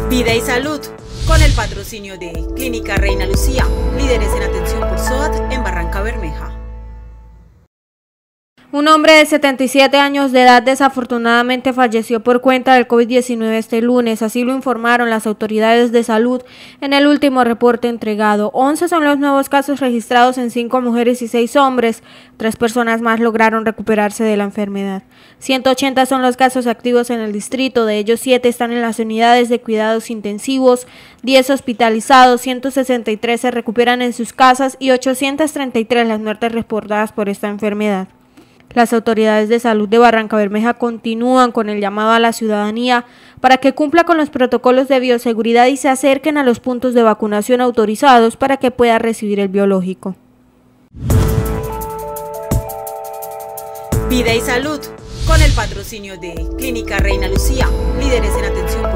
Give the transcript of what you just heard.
Vida y salud, con el patrocinio de Clínica Reina Lucía, líderes en atención por SOAT en Barrancabermeja. Un hombre de 77 años de edad desafortunadamente falleció por cuenta del COVID-19 este lunes, así lo informaron las autoridades de salud en el último reporte entregado. 11 son los nuevos casos registrados en 5 mujeres y 6 hombres. 3 personas más lograron recuperarse de la enfermedad. 180 son los casos activos en el distrito, de ellos 7 están en las unidades de cuidados intensivos, 10 hospitalizados, 163 se recuperan en sus casas y 833 las muertes reportadas por esta enfermedad. Las autoridades de salud de Barrancabermeja continúan con el llamado a la ciudadanía para que cumpla con los protocolos de bioseguridad y se acerquen a los puntos de vacunación autorizados para que pueda recibir el biológico. Vida y salud, con el patrocinio de Clínica Reina Lucía, líderes en atención